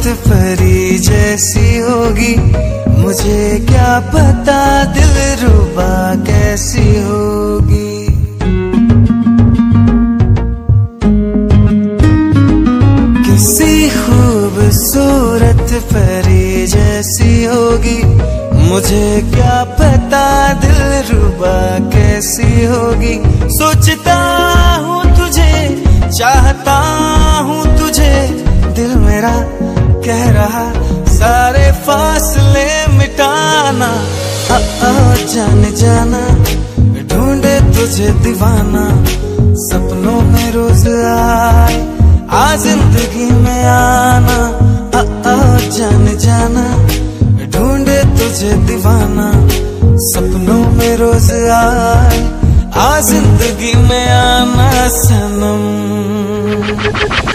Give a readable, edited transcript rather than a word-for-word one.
परी जैसी होगी, मुझे क्या पता दिलरुबा कैसी होगी। किसी खूबसूरत परी जैसी होगी, मुझे क्या पता दिलरुबा कैसी होगी। सोचता हूँ तुझे, चाहता हूँ तुझे, दिल मेरा कह रहा सारे फासले मिटाना। जान जाना ढूंढे तुझे दीवाना, सपनों में रोज आए आ जिंदगी में आना। जान जाना ढूंढे तुझे दीवाना, सपनों में रोज आए आ जिंदगी में आना सनम।